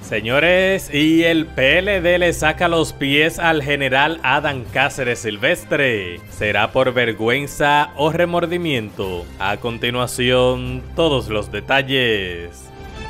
Señores, y el PLD le saca los pies al general Adán Cáceres Silvestre. ¿Será por vergüenza o remordimiento? A continuación, todos los detalles.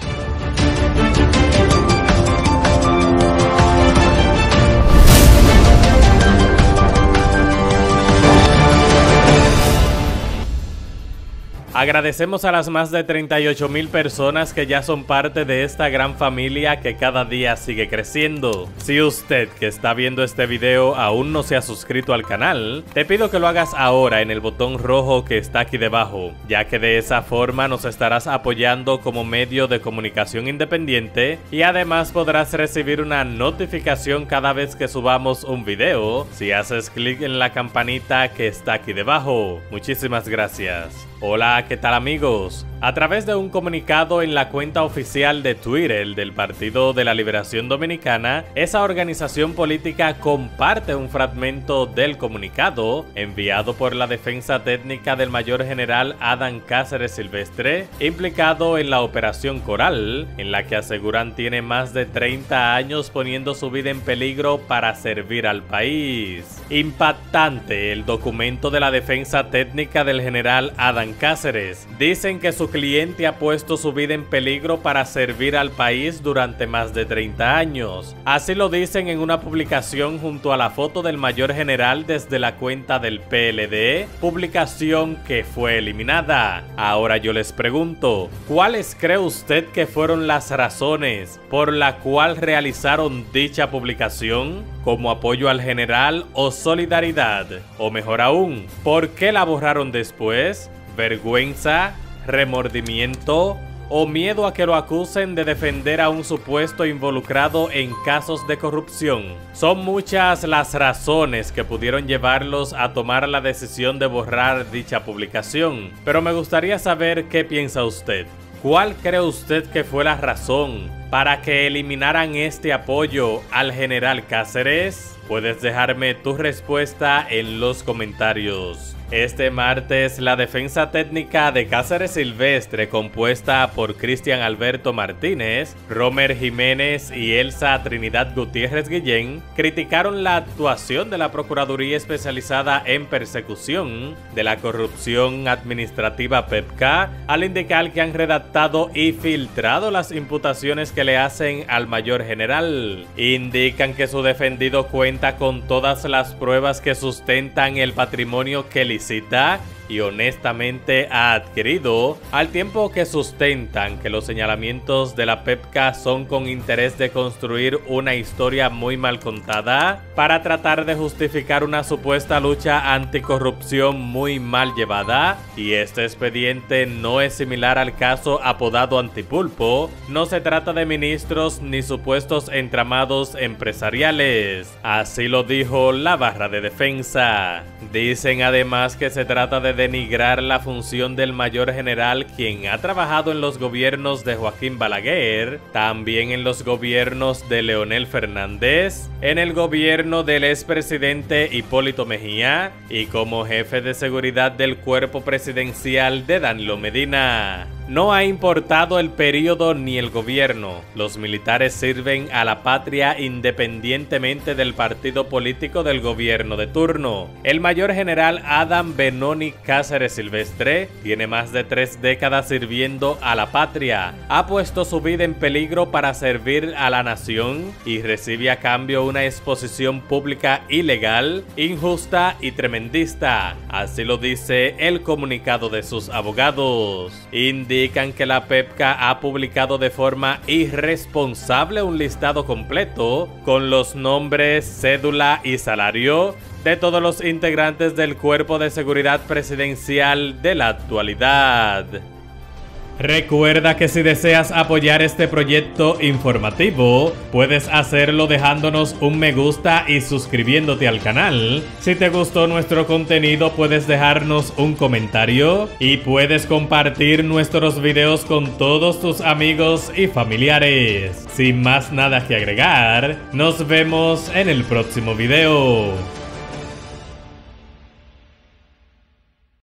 Agradecemos a las más de 38,000 personas que ya son parte de esta gran familia que cada día sigue creciendo. Si usted que está viendo este video aún no se ha suscrito al canal, te pido que lo hagas ahora en el botón rojo que está aquí debajo, ya que de esa forma nos estarás apoyando como medio de comunicación independiente y además podrás recibir una notificación cada vez que subamos un video si haces clic en la campanita que está aquí debajo. Muchísimas gracias. Hola, ¿qué tal amigos? A través de un comunicado en la cuenta oficial de Twitter del Partido de la Liberación Dominicana, esa organización política comparte un fragmento del comunicado enviado por la defensa técnica del mayor general Adán Cáceres Silvestre, implicado en la Operación Coral, en la que aseguran tiene más de 30 años poniendo su vida en peligro para servir al país. Impactante el documento de la defensa técnica del general Adán Cáceres. Dicen que su cliente ha puesto su vida en peligro para servir al país durante más de 30 años. Así lo dicen en una publicación junto a la foto del mayor general desde la cuenta del PLD, publicación que fue eliminada. Ahora yo les pregunto, ¿cuáles cree usted que fueron las razones por la cual realizaron dicha publicación? ¿Como apoyo al general o solidaridad? O mejor aún, ¿por qué la borraron después? ¿Vergüenza? ¿Remordimiento? ¿O miedo a que lo acusen de defender a un supuesto involucrado en casos de corrupción? Son muchas las razones que pudieron llevarlos a tomar la decisión de borrar dicha publicación, pero me gustaría saber qué piensa usted. ¿Cuál cree usted que fue la razón para que eliminaran este apoyo al general Cáceres? Puedes dejarme tu respuesta en los comentarios. Este martes, la defensa técnica de Cáceres Silvestre, compuesta por Cristian Alberto Martínez, Romer Jiménez y Elsa Trinidad Gutiérrez Guillén, criticaron la actuación de la Procuraduría Especializada en Persecución de la Corrupción Administrativa PEPCA al indicar que han redactado y filtrado las imputaciones que le hacen al mayor general. Indican que su defendido cuenta con todas las pruebas que sustentan el patrimonio que licita y honestamente ha adquirido, al tiempo que sustentan que los señalamientos de la PEPCA son con interés de construir una historia muy mal contada para tratar de justificar una supuesta lucha anticorrupción muy mal llevada, y este expediente no es similar al caso apodado Antipulpo. No se trata de ministros ni supuestos entramados empresariales. Así lo dijo la barra de defensa. Dicen además que se trata de denigrar la función del mayor general, quien ha trabajado en los gobiernos de Joaquín Balaguer, también en los gobiernos de Leonel Fernández, en el gobierno del expresidente Hipólito Mejía y como jefe de seguridad del cuerpo presidencial de Danilo Medina. No ha importado el periodo ni el gobierno. Los militares sirven a la patria independientemente del partido político del gobierno de turno. El mayor general Adán Benoni Cáceres Silvestre tiene más de 3 décadas sirviendo a la patria. Ha puesto su vida en peligro para servir a la nación y recibe a cambio una exposición pública ilegal, injusta y tremendista. Así lo dice el comunicado de sus abogados. Indican que la PEPCA ha publicado de forma irresponsable un listado completo con los nombres, cédula y salario de todos los integrantes del Cuerpo de Seguridad Presidencial de la actualidad. Recuerda que si deseas apoyar este proyecto informativo, puedes hacerlo dejándonos un me gusta y suscribiéndote al canal. Si te gustó nuestro contenido, puedes dejarnos un comentario y puedes compartir nuestros videos con todos tus amigos y familiares. Sin más nada que agregar, nos vemos en el próximo video.